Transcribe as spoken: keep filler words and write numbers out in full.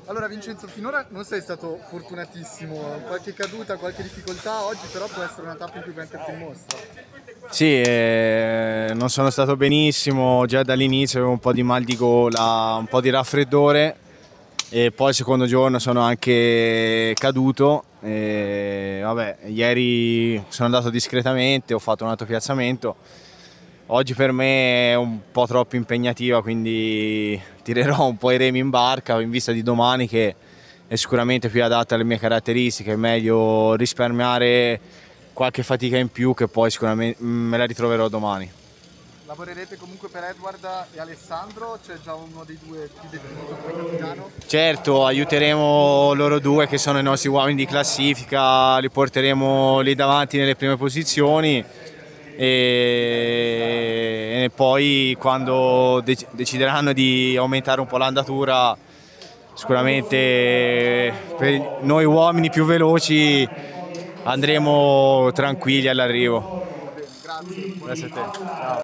Allora Vincenzo, finora non sei stato fortunatissimo, qualche caduta, qualche difficoltà, oggi però può essere una tappa in cui metterti in mostra. Sì, eh, non sono stato benissimo, già dall'inizio avevo un po' di mal di gola, un po' di raffreddore e poi il secondo giorno sono anche caduto. E, vabbè, ieri sono andato discretamente, ho fatto un altro piazzamento. Oggi per me è un po' troppo impegnativa, quindi tirerò un po' i remi in barca in vista di domani, che è sicuramente più adatta alle mie caratteristiche. È meglio risparmiare qualche fatica in più, che poi sicuramente me la ritroverò domani. Lavorerete comunque per Edward e Alessandro, c'è già uno dei due più definito come capitano? Certo, aiuteremo loro due che sono i nostri uomini di classifica, li porteremo lì davanti nelle prime posizioni e, e poi quando dec decideranno di aumentare un po' l'andatura, sicuramente per noi uomini più veloci andremo tranquilli all'arrivo. Va bene, grazie. Grazie a te. Ciao.